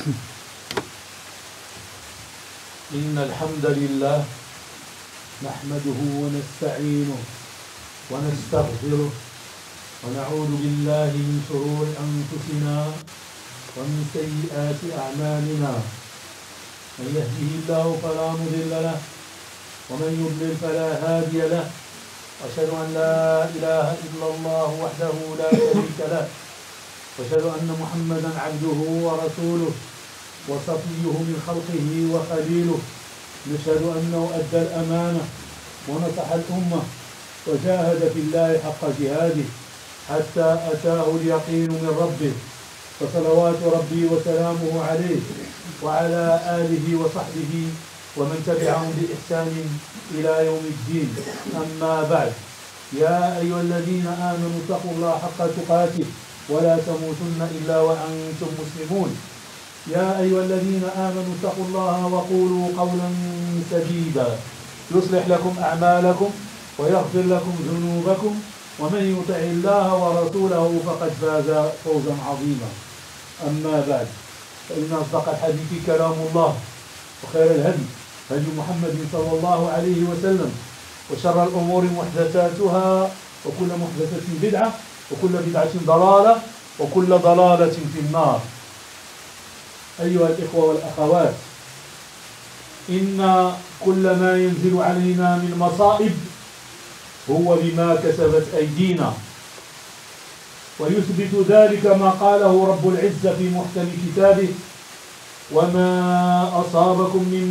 إن الحمد لله نحمده ونستعينه ونستغفره ونعوذ بالله من شرور أنفسنا ومن سيئات أعمالنا من يهده الله فلا مضل له ومن يضلل فلا هادي له وأشهد أن لا إله إلا الله وحده لا شريك له وأشهد أن محمدا عبده ورسوله وصفيه من خلقه وخليله نشهد أنه أدى الأمانة ونصح الأمة وجاهد في الله حق جهاده حتى أتاه اليقين من ربه فصلوات ربي وسلامه عليه وعلى آله وصحبه ومن تبعهم بإحسان إلى يوم الدين. أما بعد، يا أيها الذين آمنوا اتقوا الله حق تقاته ولا تموتن إلا وأنتم مسلمون. يا أيها الذين آمنوا اتقوا الله وقولوا قولا سديدا يصلح لكم أعمالكم ويغفر لكم ذنوبكم ومن يطع الله ورسوله فقد فاز فوزا عظيما. أما بعد، فإن أصدق الحديث كلام الله وخير الهدي هدي محمد صلى الله عليه وسلم وشر الأمور محدثاتها وكل محدثة بدعة وكل بدعة ضلالة وكل ضلالة في النار. أيها الإخوة والأخوات، إن كل ما ينزل علينا من مصائب هو بما كسبت أيدينا، ويثبت ذلك ما قاله رب العزة في محكم كتابه: وما أصابكم من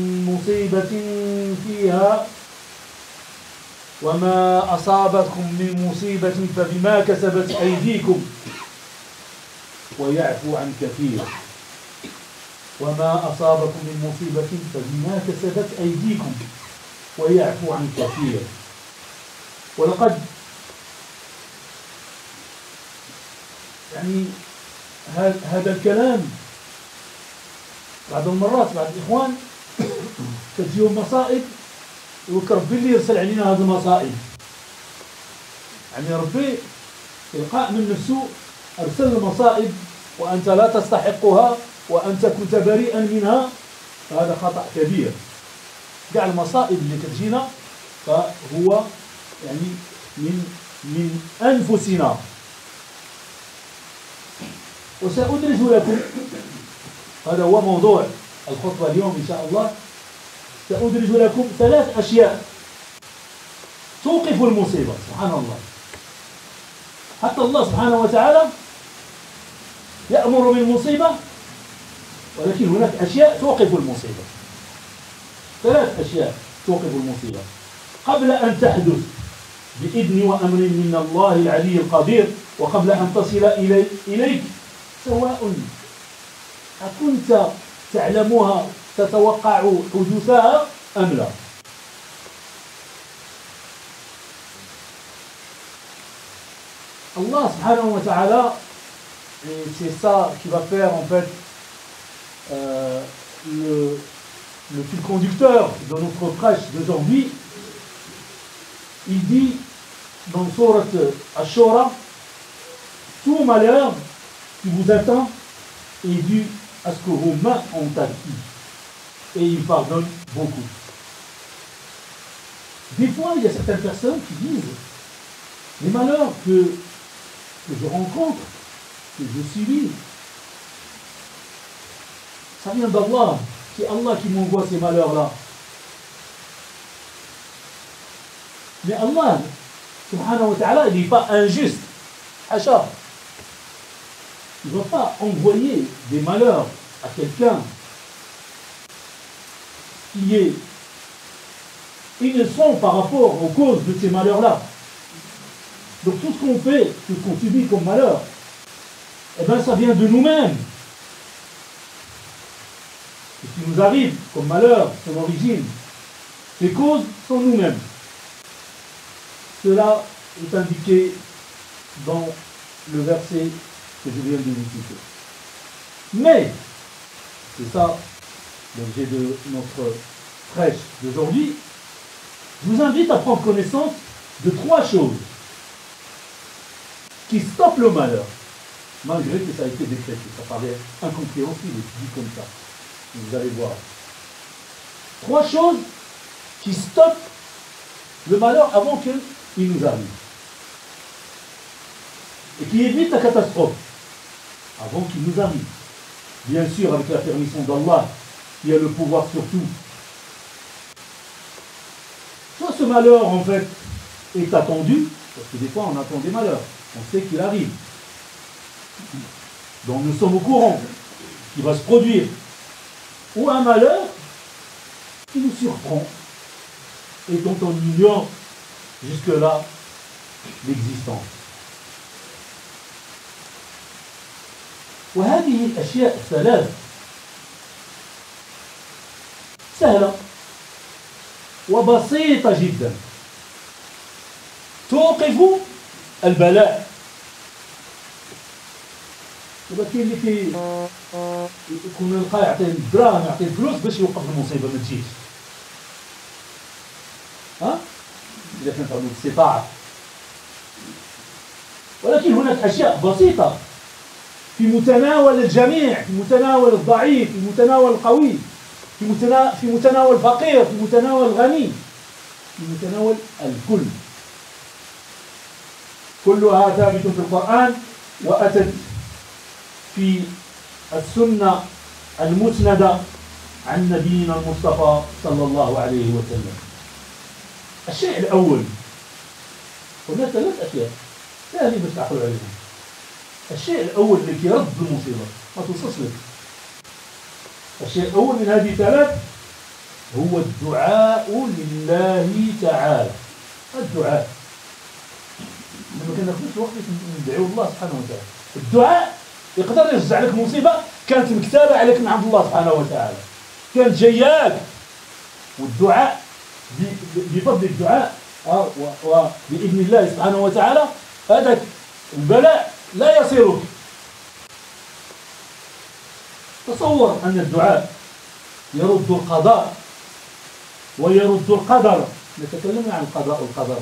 مصيبة فبما كسبت أيديكم ويعفو عن كثير. وما أصابكم من مصيبة فبما كسبت أيديكم ويعفو عن كثير. ولقد هذا الكلام بعض المرات بعض الإخوان تجيهم مصائب يقول ربي اللي يرسل علينا هذه المصائب، يعني ربي إلقاء من نفسه أرسل المصائب وأنت لا تستحقها وأنت كنت بريئا منها، فهذا خطأ كبير. كاع المصائب اللي تجينا فهو يعني من أنفسنا. وسأدرج لكم، هذا هو موضوع الخطبة اليوم إن شاء الله، سأدرج لكم 3 أشياء توقف المصيبة. سبحان الله، حتى الله سبحانه وتعالى يأمر بالمصيبة، ولكن هناك أشياء توقف المصيبة. 3 أشياء توقف المصيبة قبل أن تحدث بإذن وأمر من الله العلي القدير، وقبل أن تصل إليك، سواء أكنت تعلمها تتوقع حدوثها أم لا. Allah subhanahu wa ta'ala, et c'est ça qui va faire en fait le fil conducteur de notre prêche d'aujourd'hui. Il dit dans Sourate Ash-Shura: tout malheur qui vous attend est dû à ce que vos mains ont acquis, et il pardonne beaucoup. Des fois, il y a certaines personnes qui disent: les malheurs que je rencontre, que je subis, ça vient d'Allah, c'est Allah qui m'envoie ces malheurs-là. Mais Allah, subhanahu wa ta'ala, il n'est pas injuste. Hacha. Il ne va pas envoyer des malheurs à quelqu'un qui est innocent par rapport aux causes de ces malheurs-là. Donc tout ce qu'on fait, tout ce qu'on subit comme malheur, eh bien ça vient de nous-mêmes. Ce qui nous arrive comme malheur, son origine, les causes sont nous-mêmes. Cela est indiqué dans le verset que je viens de vous citer. Mais, c'est ça l'objet de notre prêche d'aujourd'hui, je vous invite à prendre connaissance de 3 choses qui stoppent le malheur. malgré que ça a été décrété. Ça paraît incompréhensible, dit comme ça. Vous allez voir. 3 choses qui stoppent le malheur avant qu'il nous arrive. Et qui évitent la catastrophe avant qu'il nous arrive. Bien sûr, avec la permission d'Allah, qui a le pouvoir sur tout. Soit ce malheur, en fait, est attendu, parce que des fois, on attend des malheurs. On sait qu'il arrive. Donc nous sommes au courant qu'il va se produire. Ou un malheur qui nous surprend et dont on ignore jusque-là l'existence. وهذه الأشياء الثلاث سهلة وبسيطة جدا توقف البلاء. ولكن اللي يكون يلقى يعطيه الدراهم يعطيه الفلوس باش يوقف المصيبة ما تجيش. إذا كانت عنده استطاعة. ولكن هناك أشياء بسيطة في متناول الجميع، في متناول الضعيف، في متناول القوي، في متناول الفقير، في متناول الغني، في متناول الكل. كلها ثابت في القرآن وأتت في السنة المسندة عن نبينا المصطفى صلى الله عليه وسلم. الشيء الأول، هناك 3 أشياء سهل باش تعقلوا عليهم. الشيء الأول اللي كيرد المصيبة ما توصلش لك. الشيء الأول من هذه 3 هو الدعاء لله تعالى. الدعاء لما كناخذوش وقت ندعو الله سبحانه وتعالى. الدعاء يقدر يرجع لك مصيبة كانت مكتابة عليك من عند الله سبحانه وتعالى، كانت جاياك. والدعاء بفضل الدعاء وبإذن الله سبحانه وتعالى هذاك البلاء لا يصيرك. تصور أن الدعاء يرد القضاء ويرد القدر. نتكلم عن القضاء والقدر.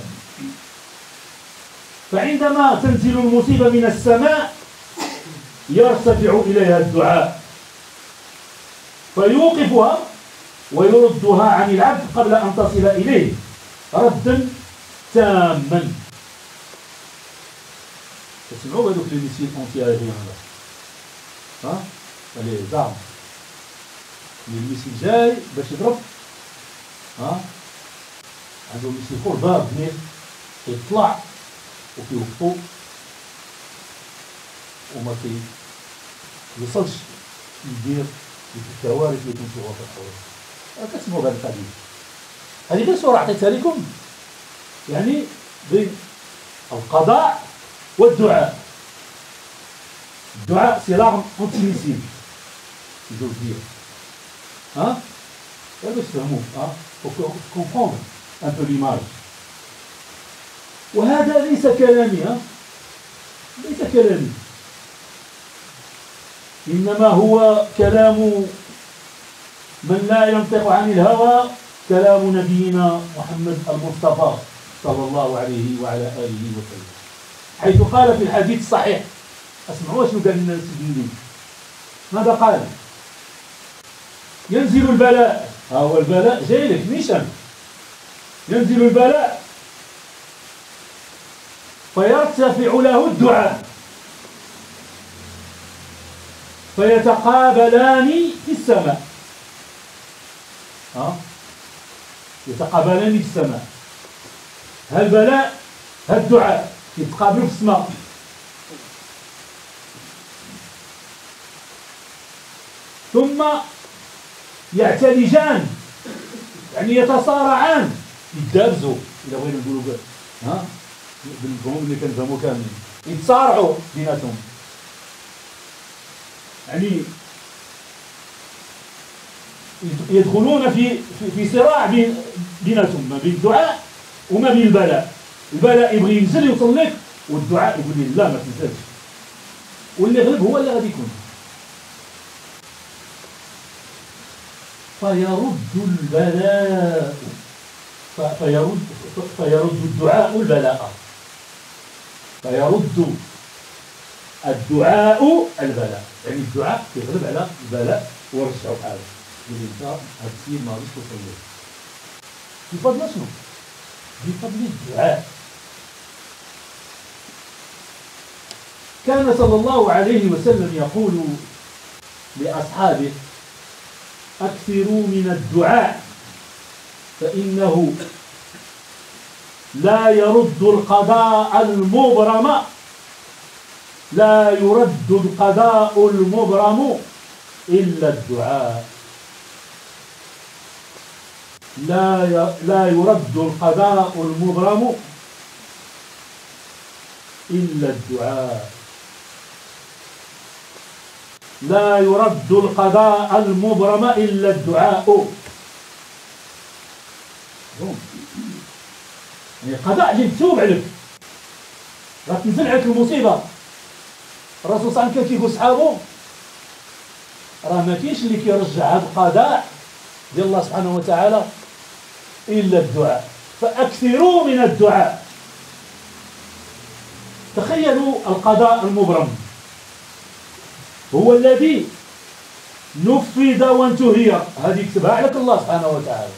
فعندما تنزل المصيبة من السماء يرتفع إليها الدعاء فيوقفها ويردها عن العبد قبل أن تصل إليه ردا تاما. تسمعوا هذوك لي ميسيل أنتي أيريان هذا لي زارم لي الميسيل جاي باش يضرب عنده ميسيل فوق ضارب بنين يطلع وكيوقفو وما كيوصلش يدير الكوارث اللي كنشوفوها في الحوادث. كتسمعوا هذا الحديث. هذه غير صورة عطيتها لكم يعني بين القضاء والدعاء. الدعاء سي لارم انتي ميسيل يجوز دير باش تفهموه faut comprendre un peu l'image. وهذا ليس كلامي ليس كلامي، إنما هو كلام من لا ينطق عن الهوى، كلام نبينا محمد المصطفى صلى الله عليه وعلى آله وسلم، حيث قال في الحديث الصحيح. اسمعوا شنو قال لنا سيدنا. ماذا قال؟ ينزل البلاء. ها هو البلاء جاي لك نيشان. ينزل البلاء فيرتفع له الدعاء فيتقابلان في السماء. يتقابلان في السماء. هالبلاء هالدعاء يتقابلوا في السماء. ثم يعتلجان يعني يتصارعان، يتدابزوا إذا بغينا نقولوا بالفهم اللي كنفهموا كاملين، يتصارعوا بيناتهم يعني يدخلون في صراع بيناتهم ما بين الدعاء وما بين البلاء. البلاء يبغي ينزل يوصل لك والدعاء يقول لي لا ما تنزلش، واللي يغلب هو اللي غادي يكون. فيرد البلاء فيرد الدعاء البلاء، فيرد الدعاء البلاء، يعني الدعاء كيغلب على البلاء ورجعوا حاله. يقول انت هاد السيد ما غاديش توصل له بفضل شنو؟ بفضل الدعاء. كان صلى الله عليه وسلم يقول لأصحابه أكثروا من الدعاء فإنه لا يرد القضاء المبرم، لا يرد القضاء المبرم إلا الدعاء، لا يرد القضاء المبرم إلا الدعاء، لا يرد القضاء المبرم إلا الدعاء. يعني القضاء اللي مكتوب عليك راه تنزل عليك المصيبة. الرسول صلى الله عليه وسلم كان كيقول صحابه راه ما كاينش اللي كيرجع هذا القضاء ديال الله سبحانه وتعالى إلا الدعاء، فأكثروا من الدعاء. تخيلوا القضاء المبرم هو الذي نفذ وانتهي، هذه يكتبها لك الله سبحانه وتعالى،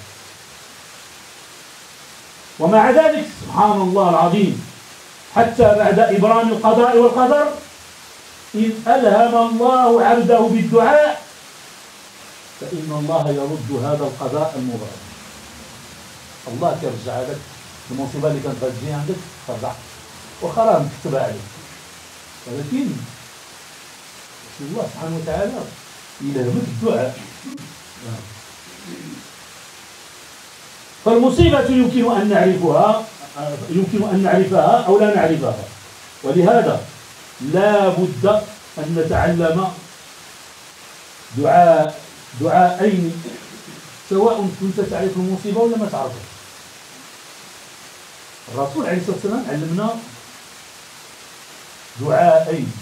ومع ذلك سبحان الله العظيم حتى بعد إبرام القضاء والقدر إذ ألهم الله عبده بالدعاء فإن الله يرد هذا القضاء المبرم. الله كيرجع لك المصيبة اللي كانت غتجي عندك ترجع واخا راه مكتوبة عليك، ولكن الله سبحانه وتعالى يلهمك الدعاء. فالمصيبة يمكن أن نعرفها أو لا نعرفها، ولهذا لا بد أن نتعلم دعاءين سواء كنت تعرف المصيبة ولا ما تعرفها. الرسول عليه الصلاة والسلام علمنا دعاءين،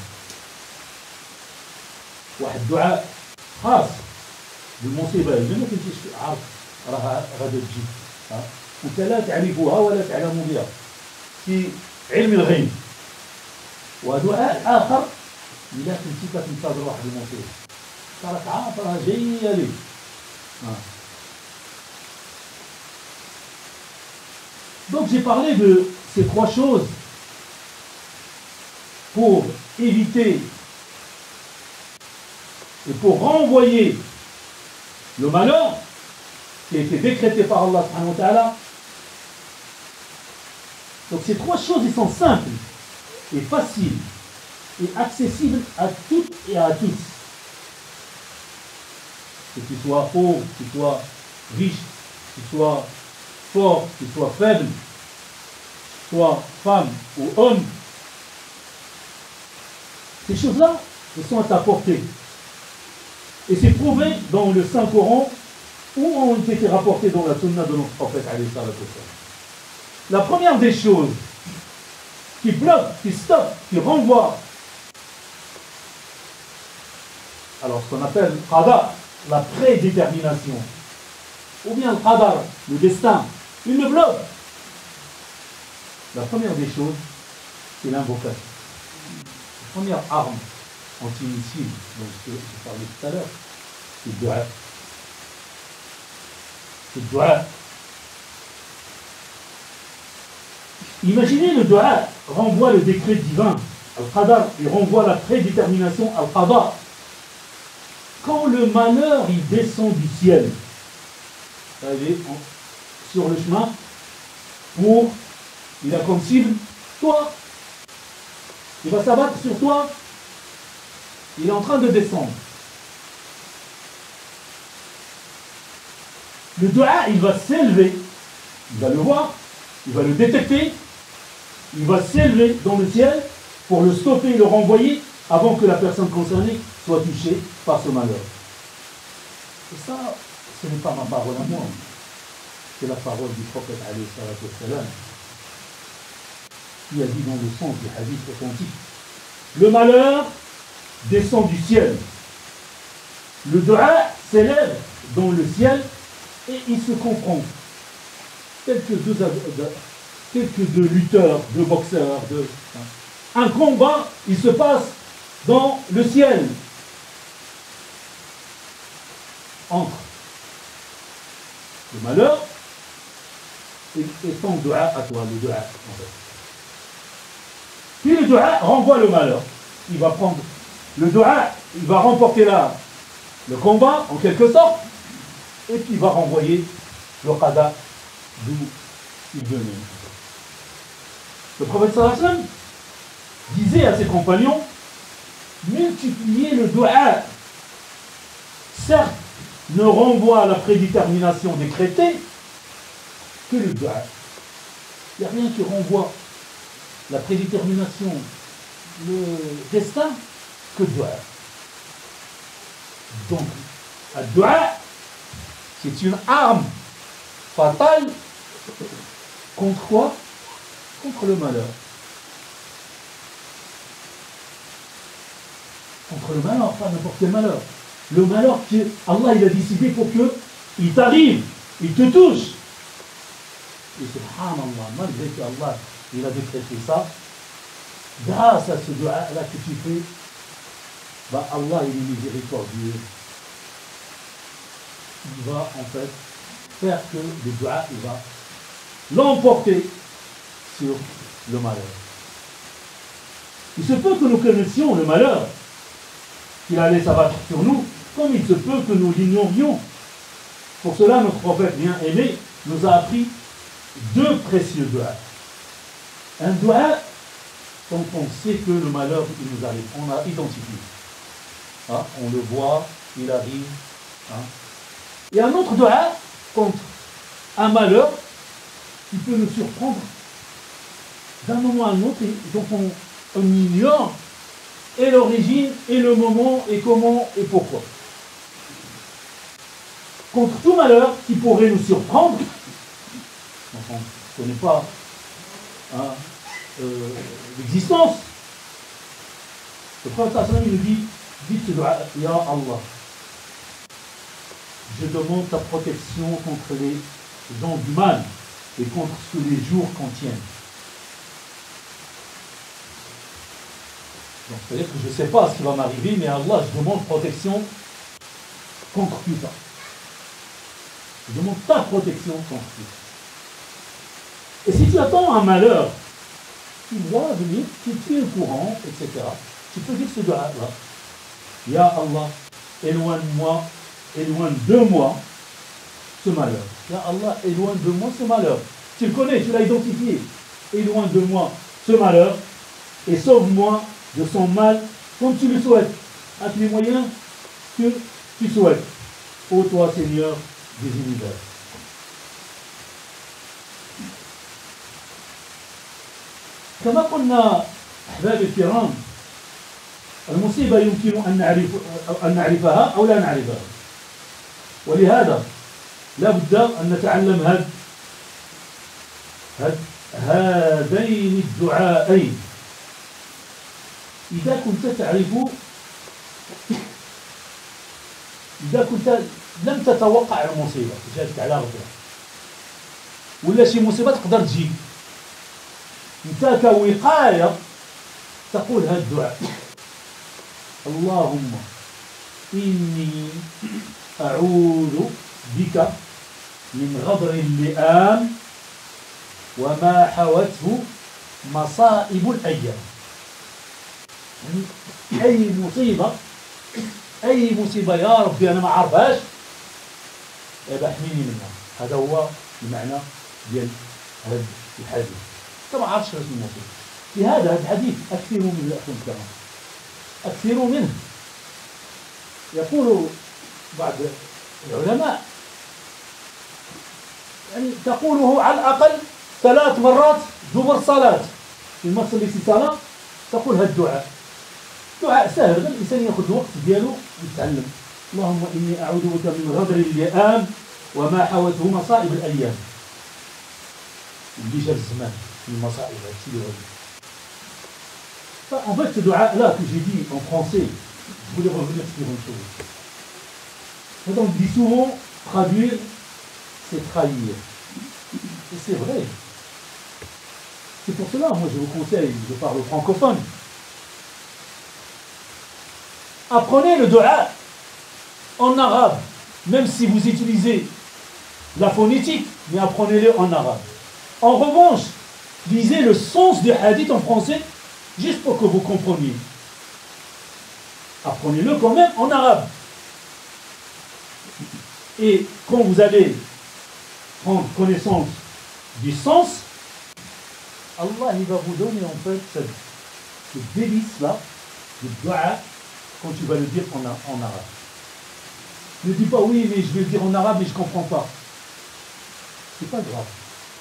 واحد دعاء خاص بالمصيبة اللي ما كنتيش عارف راها غادي تجي، وانت لا تعرفها ولا تعلم بها في علم الغيب، ودعاء آخر إذا كنتي كتنتظر واحد المصيبة راك عارف راه جاية ليك. Donc j'ai parlé de ces trois choses pour éviter et pour renvoyer le malheur qui a été décrété par Allah subhanahu wa ta'ala. Donc ces trois choses, ils sont simples et faciles et accessibles à toutes et à tous. Que tu sois pauvre, que tu sois riche, que tu sois fort, que tu sois faible, soit femme ou homme. Ces choses-là, elles sont à ta portée. Et c'est prouvé dans le Saint-Coran ou ont été rapportés dans la sunna de notre prophète. La première des choses qui bloque, qui stoppe, qui renvoie, alors ce qu'on appelle qada, la prédétermination, ou bien le qadar, le destin, il le bloque. La première des choses, c'est l'invocation. La première arme anti-missile dont je parlais tout à l'heure, c'est le dua. C'est le dua. Imaginez, le dua renvoie le décret divin, al-qadar, il renvoie la prédétermination, al-qadar. Quand le malheur, il descend du ciel, il est sur le chemin pour, il a comme cible toi, il va s'abattre sur toi, il est en train de descendre. Le dua, il va s'élever, il va le voir, il va le détecter, il va s'élever dans le ciel pour le stopper et le renvoyer avant que la personne concernée soit touchée par ce malheur. Et ça, ce n'est pas ma parole à moi, c'est la parole du prophète alayhi salatu wassalam, qui a dit dans le sens du hadith authentique: le malheur descend du ciel, le dua s'élève dans le ciel et il se confronte. Quelques deux lutteurs, deux boxeurs, un combat, il se passe dans le ciel entre le malheur et ton dua à toi, le dua en fait. Puis le dua renvoie le malheur. Il va prendre le dua, il va remporter le combat en quelque sorte, et puis il va renvoyer le qada d'où il venait. Le prophète sallallahu alayhi wa sallam disait à ses compagnons, multiplier le dua, certes, ne renvoie à la prédétermination décrétée que le dua. Il n'y a rien qui renvoie la prédétermination, le destin, que le dua. Donc, le dua, c'est une arme fatale contre quoi? Contre le malheur. Contre le malheur, pas n'importe quel malheur. Le malheur que Allah il a décidé pour qu'il t'arrive, il te touche. Et subhanallah, malgré que Allah il a décrété ça, grâce à ce dua-là que tu fais, bah Allah il est miséricordieux. Il va en fait faire que le dua il va l'emporter sur le malheur. Il se peut que nous connaissions le malheur qu'il allait s'abattre sur nous, comme il se peut que nous l'ignorions. Pour cela, notre prophète bien aimé nous a appris deux précieux doigts. Un doigt, quand on sait que le malheur il nous arrive, on a identifié. Hein, on le voit, il arrive. Hein. Et un autre doigt, contre un malheur qui peut nous surprendre d'un moment à un autre, et donc on ignore et l'origine, et le moment, et comment, et pourquoi. Contre tout malheur qui pourrait nous surprendre, donc on ne connaît pas hein, l'existence, le prophète sallallahu alayhi wa sallam nous dit, dites ce dua, Ya Allah, je demande ta protection contre les gens du mal et contre ce que les jours contiennent. Donc, c'est-à-dire que je ne sais pas ce qui va m'arriver, mais Allah, je demande protection contre tout ça. Je demande ta protection contre tout ça. Et si tu attends un malheur, tu dois venir, tu es au courant, etc. Tu peux dire ce dua-là. Ya Allah, éloigne-moi, éloigne de moi ce malheur. Ya Allah, éloigne de moi ce malheur. Tu le connais, tu l'as identifié. Éloigne de moi ce malheur et sauve-moi de son mal comme tu le souhaites, avec les moyens que tu souhaites. Ô toi, Seigneur des univers. كما قلنا أحباب الكرام المصيبة يمكن أن نعرفها أو لا نعرفها ولهذا لا بد أن نتعلم هذين الدعاءين إذا كنت تعرف إذا كنت لم تتوقع المصيبة جاتك على ربها ولا شي مصيبة تقدر تجي انت كوقاية تقول هذا الدعاء اللهم إني أعوذ بك من غدر اللئام وما حوته مصائب الأيام. يعني أي مصيبة يا ربي أنا ما عارفهاش يبقى احميني منها. هذا هو المعنى ديال هذا الحديث. أنت ما عارفش شنو المصيبة. في هذا الحديث أكثروا منه الأخوة الكرام. أكثروا منه. يقول بعض العلماء يعني تقوله على الأقل 3 مرات دبر الصلاة. لما تصلي صلاة تقول هذا الدعاء. دعاء سهل الإنسان يأخذ الوقت ديالو ويتعلم. اللهم إني أعوذ بك من غدر اللئام وما حوته مصائب الأيام. اللي جاب الزمان في المصائب هادشي اللي غادي. En fait, ce dua-là que j'ai dit en français, je voulais revenir sur une chose. Quand on dit souvent, traduire, c'est trahir. Et c'est vrai. C'est pour cela, moi je vous conseille, je parle francophone. Apprenez le dua en arabe, même si vous utilisez la phonétique, mais apprenez-le en arabe. En revanche, lisez le sens du hadith en français, juste pour que vous compreniez. Apprenez-le quand même en arabe. Et quand vous allez prendre connaissance du sens, Allah il va vous donner en fait ce délice-là, le dua, quand tu vas le dire en arabe. Ne dis pas oui, mais je vais le dire en arabe, mais je ne comprends pas. C'est pas grave.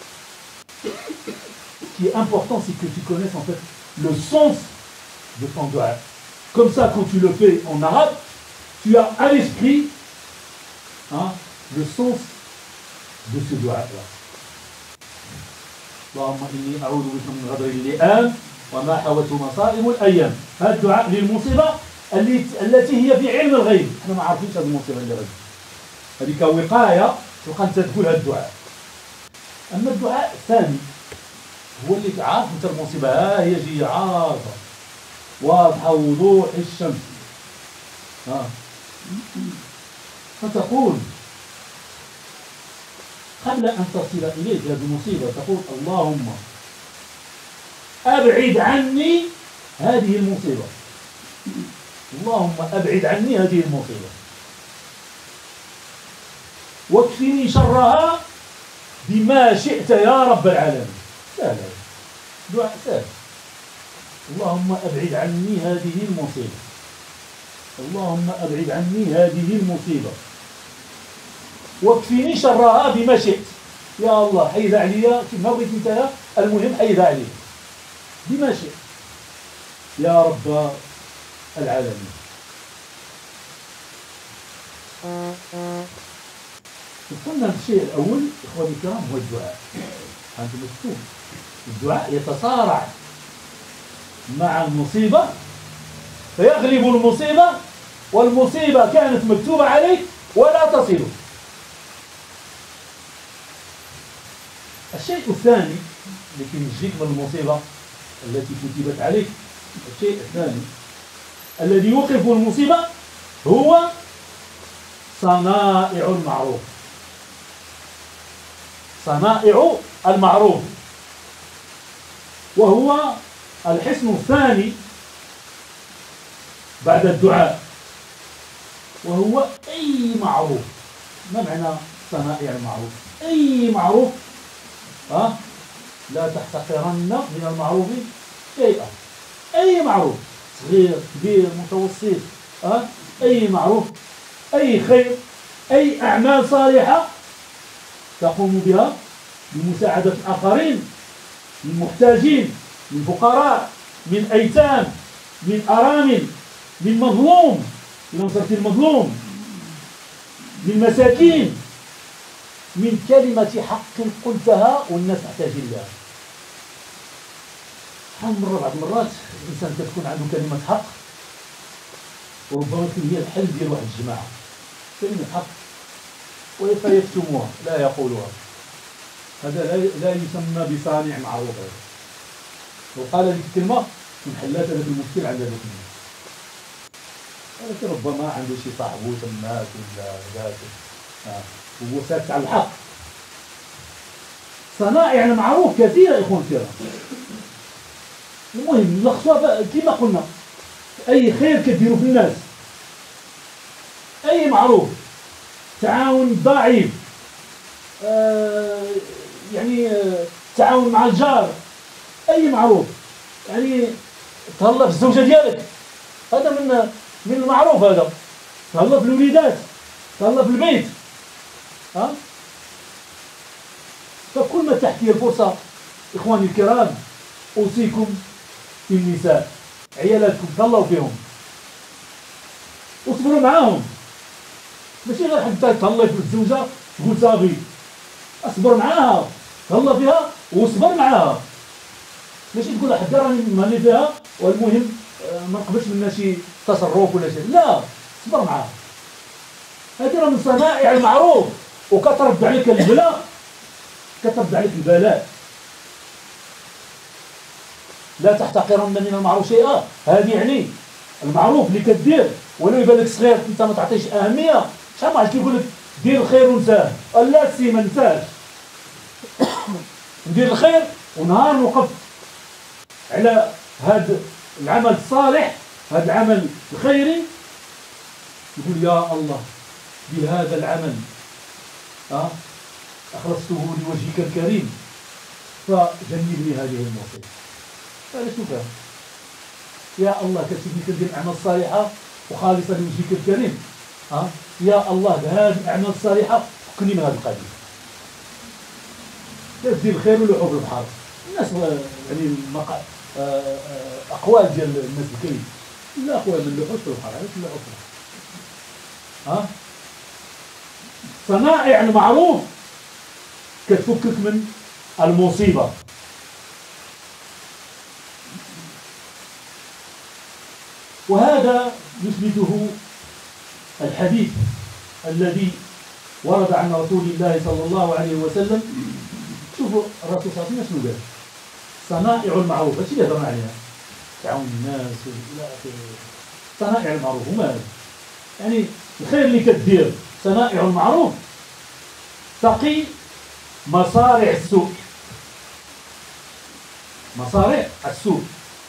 Ce qui est important, c'est que tu connaisses en fait le sens de ton dua. Comme ça, quand tu le fais en arabe, tu as à l'esprit le sens de ce dua-là. اللهم إني أعوذ بك من غدر اللئام وما حوته مصائب الأيام. هذا الدعاء للمصيبة التي هي في علم الغيب. احنا ما عارفينش هذه المصيبة اللي غادي. هذه كوقاية تبقى أنت تقول هذا الدعاء. أما الدعاء الثاني هو اللي تعرف أنت المصيبة هي جاية عارفة واضحة وضوح الشمس. فتقول قبل أن تصل إليك هذه المصيبة تقول اللهم أبعد عني هذه المصيبة. اللهم أبعد عني هذه المصيبة واكفني شرها بما شئت يا رب العالمين. سهل دعاء سهل. اللهم أبعد عني هذه المصيبة. اللهم أبعد عني هذه المصيبة واكفني شرها بما شئت. يا الله حيد عليا كما بغيت انت، المهم حيد عليا بما شئت يا رب العالمين. قلنا الشيء الأول إخواني الكرام هو الدعاء. أنتم مكتوب الدعاء يتصارع مع المصيبة فيغلب المصيبة، والمصيبة كانت مكتوبة عليك ولا تصلك. الشيء الثاني لكي ينجيك من المصيبة التي كتبت عليك، الشيء الثاني الذي يوقف المصيبة هو صنائع المعروف. صنائع المعروف وهو الحصن الثاني بعد الدعاء، وهو أي معروف. ما معنى صنائع المعروف؟ أي معروف لا تحتقرن من المعروف شيئا. أي معروف صغير كبير متوسط، أي معروف، أي خير، أي أعمال صالحة تقوم بها لمساعدة الآخرين، من محتاجين، من فقراء، من أيتام، من أرامل، من مظلوم لنصرة المظلوم، من مساكين، من كلمة حق قلتها والناس محتاجين لها. بعض المرات الإنسان تكون عنده كلمة حق وربما تكون هي الحل ديال واحد الجماعة، كلمة حق فيكتموها لا يقولوها. هذا لا يسمى بصانع معروف. وقال لك كلمة من حلات هذا المشكل عند ذلك الناس، ولكن ربما عنده شي صاحبه تماك ولا ذاته وهو ساكت على الحق. صنائع المعروف كثيرة إخوان الكرام. المهم نلخصوها كما قلنا، أي خير كديروا في الناس، أي معروف، تعاون ضعيف، يعني تعاون مع الجار، أي معروف، يعني تهلا في الزوجة ديالك، هذا من المعروف. هذا تهلا في الوليدات، تهلا في البيت. فكل ما تحتي الفرصة إخواني الكرام أوصيكم في النساء، عيالاتكم تهلاو فيهم واصبروا معاهم. ماشي غير حتى تهلا في الزوجة تقول صافي، اصبر معاها، تهلا فيها واصبر معاها. ماشي تقول حتى راني مهني فيها والمهم ما نقبلش منها شي تصرف ولا شيء، لا، اصبر معاها. هذه راه من صنائع المعروف، وكترد عليك البلاء، كترد عليك البلاء. لا تحتقرن من المعروف شيئا، هذه يعني المعروف اللي كدير ولو يبان لك صغير انت ما تعطيش اهميه، شحال واحد كيقول لك دير الخير ونساه، لا سي ما نساش. ندير الخير ونهار نوقف على هذا العمل الصالح، هذا العمل الخيري، يقول يا الله بهذا العمل أخلصته لوجهك الكريم فجنبني هذه المصيبة. هذا شو فهم؟ يا الله كتبني كندير الأعمال الصالحة وخالصة لوجهك الكريم، يا الله بهذه الأعمال الصالحة فكني من هذا القضية. كتدير الخير ولحوف البحر. الناس يعني أقوال ديال الناس الكريم لا أقوال من لحوف البحر، علاش لحوف البحر؟ صنائع المعروف كتفكك من المصيبة. وهذا يثبته الحديث الذي ورد عن رسول الله صلى الله عليه وسلم. شوفوا الرسول صلى الله عليه وسلم شنو قال؟ صنائع المعروف، هادشي اللي هضرنا عليها، تعاون الناس الى اخره. صنائع المعروف هما هذا، يعني الخير اللي كدير صنائع المعروف تقي مصارع السوء. مصارع السوء.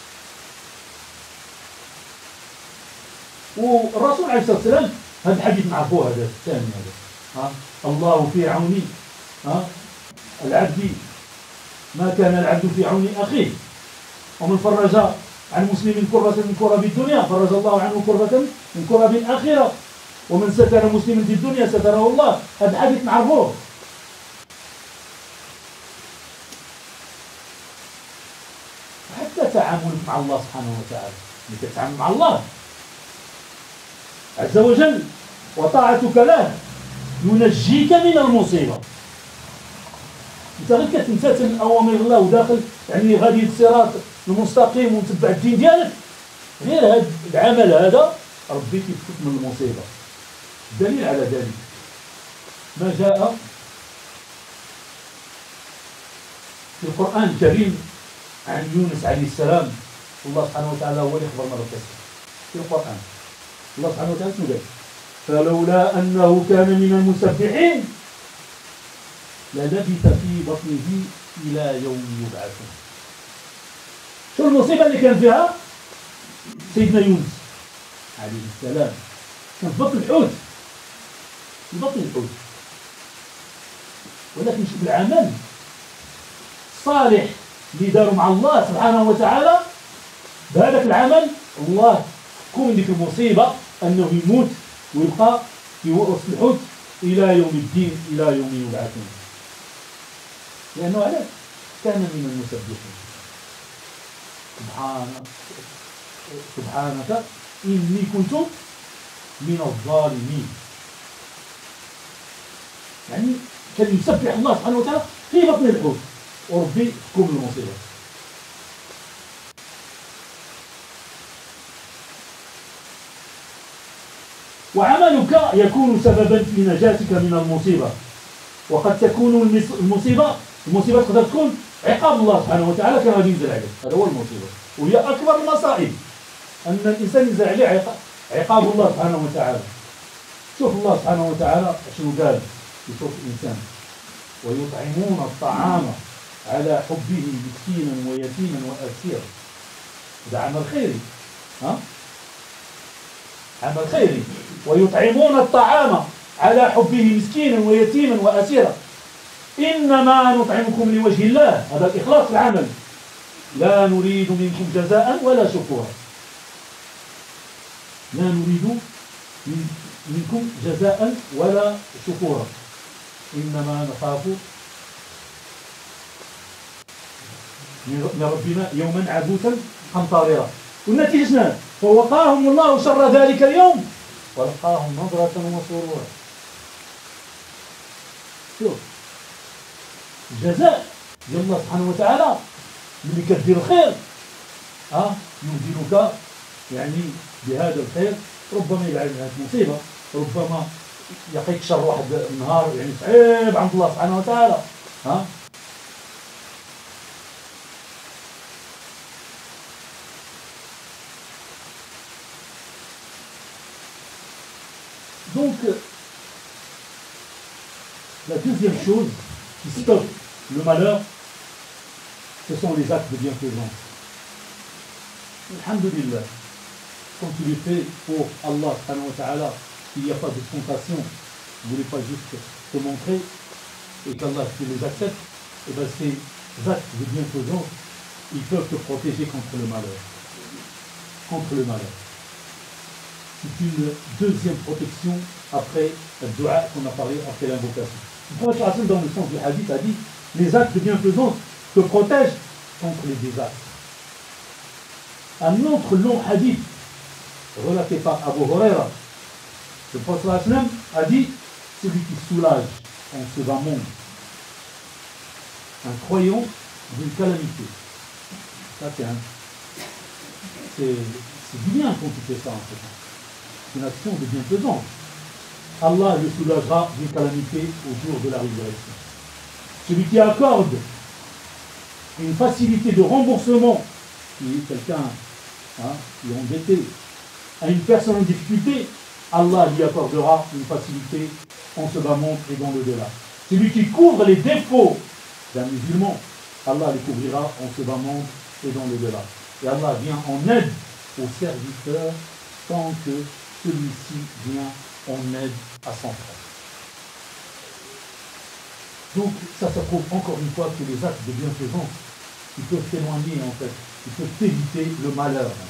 والرسول عليه الصلاة والسلام هذا الحديث نعرفوه، هذا الثاني هذا الله في عون العبد ما كان العبد في عون أخيه، ومن فرج عن مسلم كربة من كرب الدنيا فرج الله عنه كربة من كرب الآخرة، ومن ستر مسلم في الدنيا ستره الله. هذا الحديث نعرفوه. حتى تعاملك مع الله سبحانه وتعالى، انك تتعامل مع الله عز وجل وطاعتك له ينجيك من المصيبة. انت غير كتمتثل من اوامر الله وداخل يعني غادي الصراط المستقيم ومتبع الدين ديالك، غير هذا العمل هذا ربي كيفك من المصيبة. الدليل على ذلك ما جاء في القرآن الكريم عن يونس عليه السلام. الله سبحانه وتعالى هو اللي يخبر مرة في القرآن. الله سبحانه وتعالى شنو قال؟ فلولا أنه كان من المسبحين للبث في بطنه إلى يوم يبعثون. شو المصيبة اللي كان فيها سيدنا يونس عليه السلام؟ كان في بطن الحوت، في بطن الحوت، ولكن شوف العمل الصالح اللي داروا مع الله سبحانه وتعالى، بهذاك العمل الله كون ديك المصيبة أنه يموت ويبقى في وسط الحوت إلى يوم الدين، إلى يوم يبعثون. لأنه علاش؟ كان من المسبحين. سبحانك إني كنت من الظالمين. يعني كان يسبح الله سبحانه وتعالى في بطن الحوت وربي يحكم المصيبة. وعملك يكون سببا في نجاتك من المصيبة. وقد تكون المصيبة تقدر تكون عقاب الله سبحانه وتعالى كما غادي ينزل عليه. هذا هو المصيبة، وهي أكبر المصائب أن الإنسان ينزل عليه عقاب الله سبحانه وتعالى. شوف الله سبحانه وتعالى شنو قال في سورة الإنسان: ويطعمون الطعام على حبه مسكينا ويتيما وأسيرا. هذا عمل خيري، عمل خيري. ويطعمون الطعام على حبه مسكينا ويتيما وأسيرا إنما نطعمكم لوجه الله. هذا الإخلاص في العمل. لا نريد منكم جزاء ولا شكورا. لا نريد منكم جزاء ولا شكورا إنما نخاف من ربنا يوما عبوسا قمطريرا. والنتيجة شنو؟ فوقاهم الله شر ذلك اليوم ولقاهم نظرة وسرورا. شوف الجزاء ديال الله سبحانه وتعالى ملي كدير الخير يمدلك يعني بهذا الخير. ربما يبعد عنك مصيبة، ربما يقيك شر واحد النهار يعني صعيب عند الله سبحانه وتعالى. Donc, la deuxième chose qui stoppe le malheur, ce sont les actes de bienfaisance. Alhamdulillah, quand tu le fais pour Allah, il n'y a pas de tentation, vous ne voulez pas juste te montrer et qu'Allah te les accepte, et bien ces actes de bienfaisance, ils peuvent te protéger contre le malheur. Contre le malheur. C'est une deuxième protection après le dua qu'on a parlé, après l'invocation. Le prophète dans le sens du hadith a dit les actes de bienfaisance te protègent contre les désastres. Un autre long hadith relaté par Abu Huraira, le prophète a dit celui qui soulage en ce bas monde un croyant d'une calamité. Ça c'est du bien quand tu fais ça en fait. C'est une action de bienfaisance. Allah le soulagera d'une calamité au jour de la résurrection. Celui qui accorde une facilité de remboursement, qui est quelqu'un qui est endetté, à une personne en difficulté, Allah lui accordera une facilité en ce bas monde et dans le delà. Celui qui couvre les défauts d'un musulman, Allah les couvrira en ce bas monde et dans le delà. Et Allah vient en aide au serviteur tant que celui-ci vient en aide à son frère. Donc ça prouve encore une fois que les actes de bienfaisance, ils peuvent t'éloigner en fait, ils peuvent t'éviter le malheur en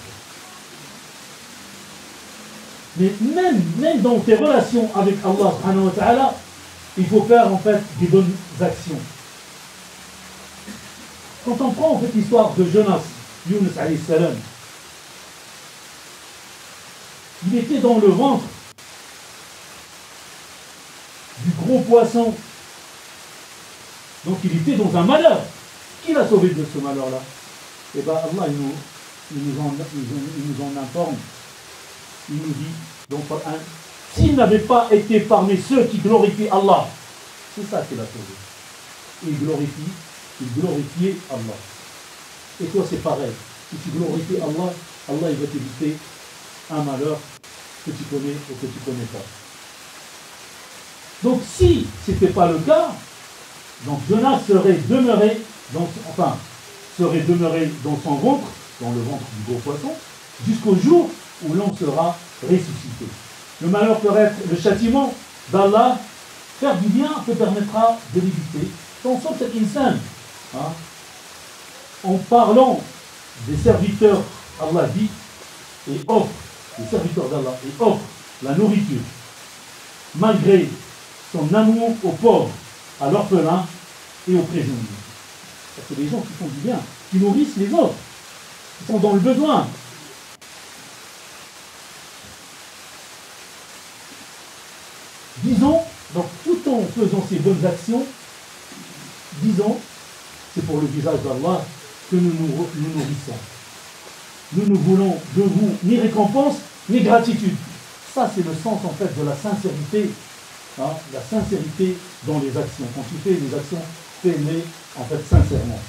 fait. Mais même dans tes relations avec Allah subhanahu wa ta'ala, il faut faire en fait des bonnes actions. Quand on prend en fait l'histoire de Jonas, Yunus alayhi salam, il était dans le ventre du gros poisson. Donc il était dans un malheur. Qui l'a sauvé de ce malheur-là? Eh bien Allah il nous en informe. Il nous dit donc s'il n'avait pas été parmi ceux qui glorifient Allah, c'est ça qu'il a sauvé. Il glorifiait Allah. Et toi c'est pareil. Si tu glorifies Allah, Allah il va t'éviter un malheur que tu connais ou que tu ne connais pas. Donc si ce n'était pas le cas, donc Jonas serait demeuré dans son ventre, dans le ventre du gros poisson, jusqu'au jour où l'on sera ressuscité. Le malheur peut être le châtiment d'Allah. Faire du bien te permettra de l'éviter. Dans son insan, en parlant des serviteurs, Allah dit et offre, les serviteurs d'Allah, et offre la nourriture, malgré son amour aux pauvres, à l'orphelin et aux prisonniers. C'est des gens qui font du bien, qui nourrissent les autres, qui sont dans le besoin. Disons, donc tout en faisant ces bonnes actions, disons, c'est pour le visage d'Allah que nous nourrissons. Nous ne voulons de vous ni récompense, ni gratitude. Ça, c'est le sens en fait de la sincérité. La sincérité dans les actions. Quand tu fais des actions, fais-les en fait sincèrement.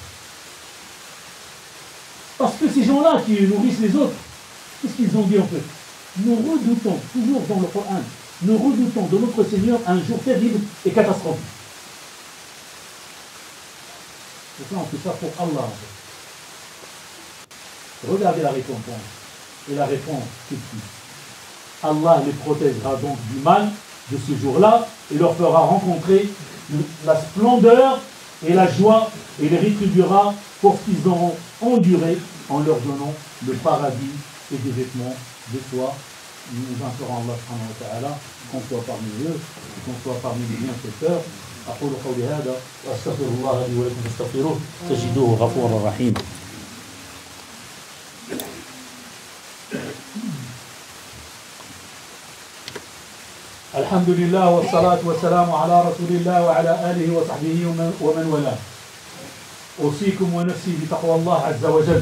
Parce que ces gens-là qui nourrissent les autres, qu'est-ce qu'ils ont dit en fait? Nous redoutons, toujours dans le Coran, nous redoutons de notre Seigneur un jour terrible et catastrophique. C'est ça, on fait ça pour Allah en fait. Regardez la récompense. Et la réponse, c'est qui? Allah les protégera donc du mal de ce jour-là et leur fera rencontrer la splendeur et la joie et les rétribuera pour ce qu'ils auront enduré en leur donnant le paradis et des vêtements de soie. Nous implorons Allah subhanahu wa ta'ala qu'on soit parmi eux et qu'on soit parmi les bienfaiteurs. أقول قولي هذا وأستغفر الله لي ولكم فاستغفروه تجدوه غفورا رحيما. الحمد لله والصلاة والسلام على رسول الله وعلى آله وصحبه ومن والاه. أوصيكم ونفسي بتقوى الله عز وجل.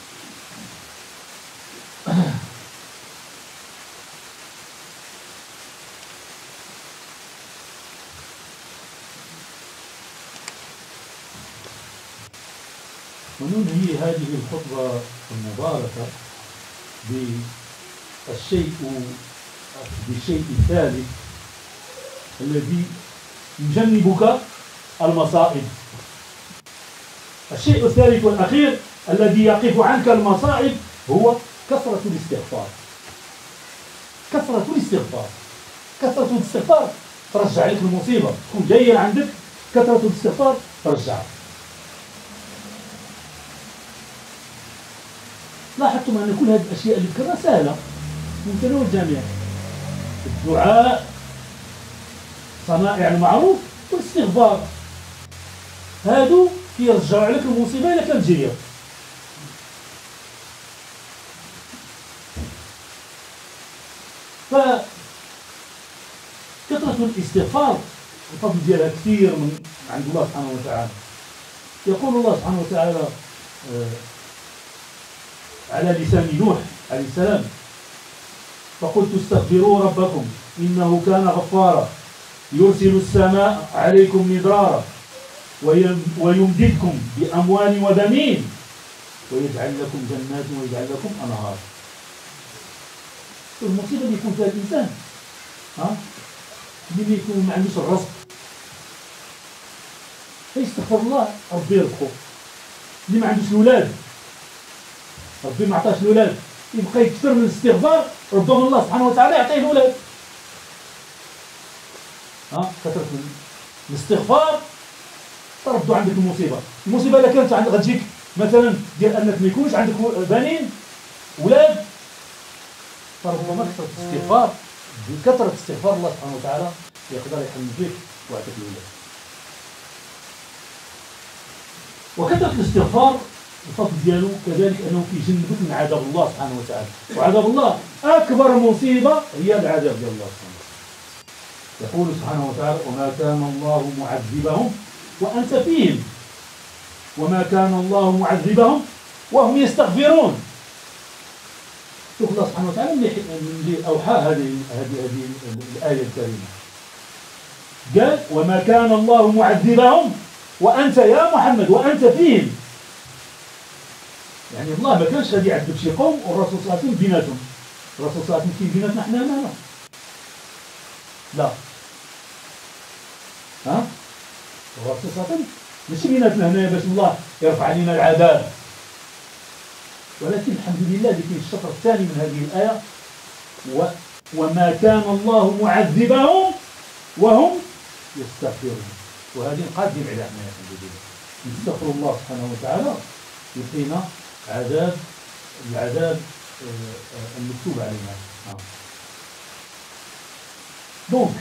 وننهي هذه الخطبة المباركة بالشيء بالشيء الثالث الذي يجنبك المصائب. الشيء الثالث والأخير الذي يقف عنك المصائب هو كثرة الاستغفار. كثرة الاستغفار. كثرة الاستغفار ترجع لك المصيبة، تكون جاية عندك كثرة الاستغفار ترجعها. لاحظتم أن كل هذه الأشياء اللي ذكرناها سهلة ممكنة للجميع. الدعاء، صنائع المعروف، والاستغفار، هادو كيرجعوا عليك المصيبة إلا كانت جاية. فكثرة الاستغفار الفضل ديالها كثير من عند الله سبحانه وتعالى. يقول الله سبحانه وتعالى على لسان نوح عليه السلام: فقلت استغفروا ربكم إنه كان غفارا يرسل السماء عليكم مدرارا ويمددكم بأموال وبنين ويجعل لكم جنات ويجعل لكم أنهار. المصيبة اللي يكون فيها الإنسان اللي يكون ما عندوش الرزق فيستغفر الله ربي يرزقه. اللي ما عندوش الأولاد ربي ما عطاش الأولاد يبقى يكثر من الاستغفار، ربما الله سبحانه وتعالى يعطيه الأولاد. كثرة الاستغفار تردوا عندك المصيبة. المصيبة إذا كانت عندك غتجيك مثلا ديال أنك ما يكونش عندك بنين أولاد، فربما كثرة الاستغفار، بكثرة استغفار الله سبحانه وتعالى يقدر يحمل فيك ويعطيك الأولاد. وكثرة الاستغفار الفضل ديالو كذلك أنه كيجنبك من عذاب الله سبحانه وتعالى. وعذاب الله أكبر مصيبة هي العذاب ديال الله سبحانه وتعالى. يقول سبحانه وتعالى: وما كان الله معذبهم وأنت فيهم وما كان الله معذبهم وهم يستغفرون. شوف الله سبحانه وتعالى اللي أوحى هذه الآية الكريمة، قال: وما كان الله معذبهم وأنت يا محمد وأنت فيهم. يعني الله ما كانش غادي يعذب شي قوم والرسول صلى الله عليه وسلم بيناتهم. الرسول صلى الله عليه وسلم كاين بيناتنا حنا هنا؟ لا. الرسول صلى الله عليه وسلم ماشي بيناتنا هنايا باش الله يرفع علينا العذاب، ولكن الحمد لله اللي كاين الشطر الثاني من هذه الآية: وما كان الله معذبهم وهم يستغفرون. وهذه قادم على احنا الحمد لله نستغفر الله سبحانه وتعالى يعطينا العذاب المكتوب علينا. Donc,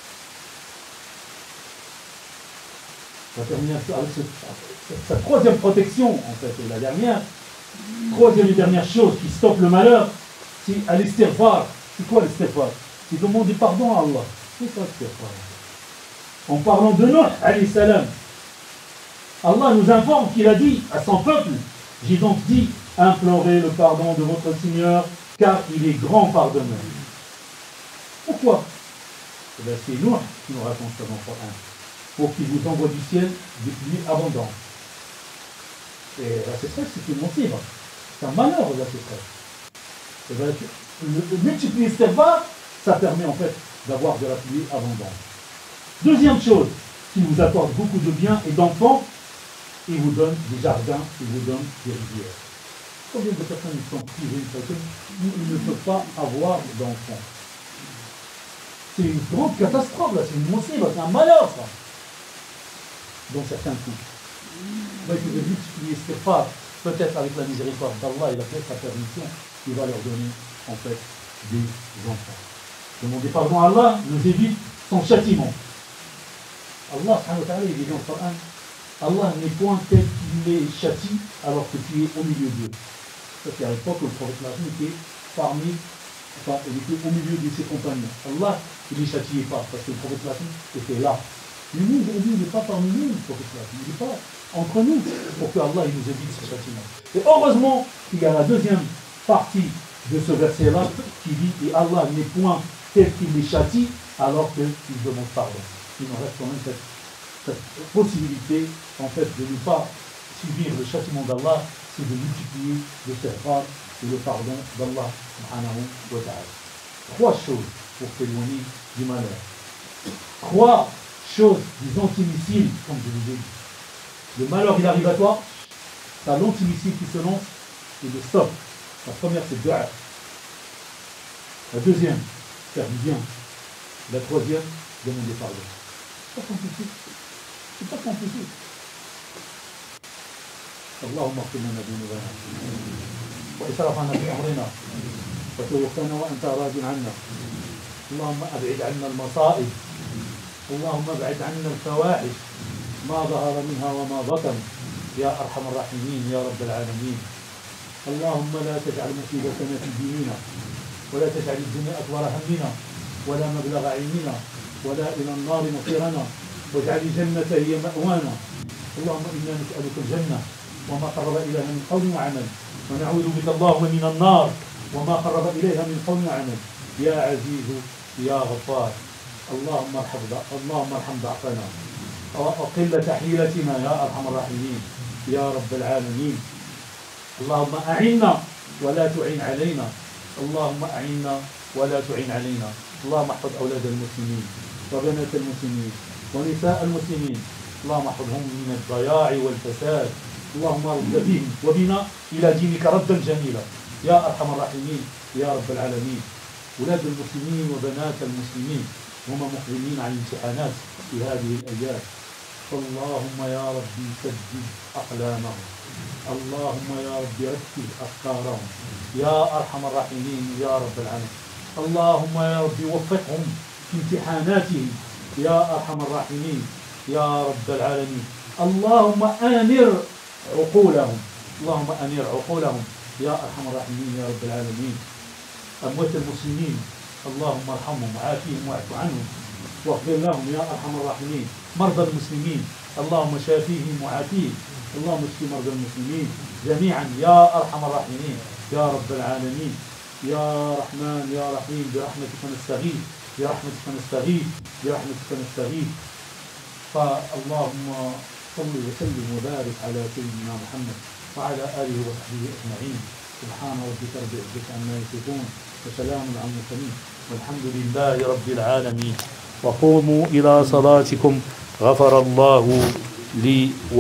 on va terminer avec sa troisième protection, en fait, et la troisième et dernière chose qui stoppe le malheur, c'est à l'istighfar. C'est quoi l'istighfar? C'est demander pardon à Allah. C'est ça l'istighfar. En parlant de Nuh, alayhi salam, Allah nous informe qu'il a dit à son peuple: j'ai donc dit, implorez le pardon de votre Seigneur, car il est grand pardonneur. Pourquoi? C'est Nuh qui nous raconte ça dans le Coran. Pour qu'il vous envoie du ciel des pluies abondantes. Et la sécheresse, c'est une monstre. C'est un malheur, la sécheresse. Le multiplier istighfar, ça permet en fait d'avoir de la pluie abondante. Deuxième chose, qui vous apporte beaucoup de bien et d'enfants, il vous donne des jardins, il vous donne des rivières. Combien de personnes sont privées ils ne peuvent pas avoir d'enfants? C'est une grande catastrophe, là, c'est une monstre, c'est un malheur, ça. Dans certains coups. Il faut multiplier istighfar, peut-être avec la miséricorde d'Allah et la permission, il va leur donner en fait des enfants. Demander pardon à Allah nous évite son châtiment. Allah subhanahu wa ta'ala, il dit dans le Coran: Allah n'est point tel qu'il les châtie alors que tu es au milieu d'eux. Ça c'est à l'époque où le prophète était parmi, il était au milieu de ses compagnons. Allah, il ne les châtiait pas parce que le prophète était là. Mais nous, aujourd'hui, il n'est pas parmi nous, le prophète, il n'est pas entre nous pour que Allah il nous évite ce châtiment. Et heureusement qu'il y a la deuxième partie de ce verset-là qui dit: et Allah n'est point tel qu'il les châtie alors qu'il demande pardon. Il nous reste quand même cette possibilité en fait de ne pas subir le châtiment d'Allah, c'est de multiplier le istighfar et le pardon d'Allah subhanahu wa ta'ala. Trois choses pour t'éloigner du malheur. 3 choses, des antimissiles, comme je vous ai dit. Le malheur, il arrive à toi, tu as l'antimissile qui se lance et le stop. La première, c'est dua. La deuxième, faire du bien. La troisième, demander pardon. C'est pas compliqué. C'est pas compliqué. اللهم اغفر لنا ذنوبنا وإسرافنا في أمرنا وتوفنا وأنت راض عنا. اللهم أبعد عنا المصائب. اللهم ابعد عنا الفواحش ما ظهر منها وما بطن يا أرحم الراحمين يا رب العالمين. اللهم لا تجعل مصيبتنا في ديننا ولا تجعل الدنيا أكبر همنا ولا مبلغ علمنا ولا إلى النار مصيرنا واجعل الجنة هي مأوانا. اللهم إنا نسألك الجنة وما قرب إليها من قول وعمل ونعوذ بك اللهم من النار وما قرب إليها من قول وعمل يا عزيز يا غفار. اللهم ارحم ضعفنا وقلة حيلتنا يا أرحم الراحمين يا رب العالمين. اللهم أعنا ولا تعين علينا. اللهم أعنا ولا تعين علينا. اللهم احفظ أولاد المسلمين وبنات المسلمين ونساء المسلمين. اللهم احفظهم من الضياع والفساد. اللهم رد بهم وبنا إلى دينك ردا جميلا يا أرحم الراحمين يا رب العالمين. أولاد المسلمين وبنات المسلمين هم مقبلين على الامتحانات في هذه الأيام. اللهم يا ربي سدد أقلامهم. اللهم يا ربي رتب أفكارهم يا أرحم الراحمين يا رب العالمين. اللهم يا ربي وفقهم في امتحاناتهم يا أرحم الراحمين يا رب العالمين. اللهم آنر عقولهم. اللهم آنر عقولهم يا أرحم الراحمين يا رب العالمين. أموات المسلمين اللهم ارحمهم وعافيهم واعف عنهم واغفر لهم يا أرحم الراحمين. مرضى المسلمين اللهم شافيهم وعافيهم. اللهم اشف مرضى المسلمين جميعا يا أرحم الراحمين يا رب العالمين. يا رحمن يا رحيم برحمتك نستغيث برحمتك نستغيث برحمتك نستغيث. فاللهم صل وسلم وبارك على سيدنا محمد وعلى آله وصحبه أجمعين. سبحان ربك رب العزة عما يصفون وسلام على المرسلين والحمد لله رب العالمين. وقوموا إلى صلاتكم غفر الله لي